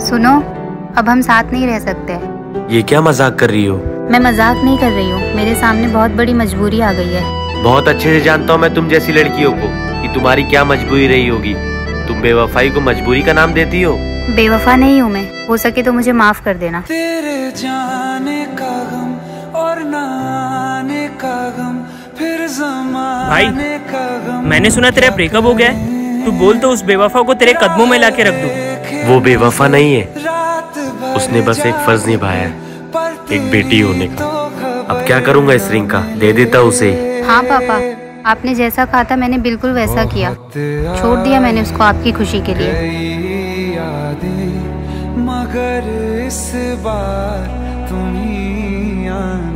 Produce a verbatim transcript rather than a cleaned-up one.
सुनो, अब हम साथ नहीं रह सकते। ये क्या मजाक कर रही हो? मैं मजाक नहीं कर रही हूँ, मेरे सामने बहुत बड़ी मजबूरी आ गई है। बहुत अच्छे से जानता हूँ मैं तुम जैसी लड़कियों को कि तुम्हारी क्या मजबूरी रही होगी। तुम बेवफाई को मजबूरी का नाम देती हो? बेवफा नहीं हूँ मैं, हो सके तो मुझे माफ कर देना। तेरे जाने का गम और ना आने का गम, फिर ज़माने का गम। मैंने सुना तेरा ब्रेकअप हो गया है। तू बोल तो उस बेवफा को तेरे कदमों में लाके रख दूं। वो बेवफा नहीं है, उसने बस एक फर्ज निभाया है, एक बेटी होने का। अब क्या करूँगा इस रिंग का, दे देता उसे। हाँ पापा, आपने जैसा कहा था मैंने बिल्कुल वैसा किया। छोड़ दिया मैंने उसको आपकी खुशी के लिए। मगर इस बार तुम ही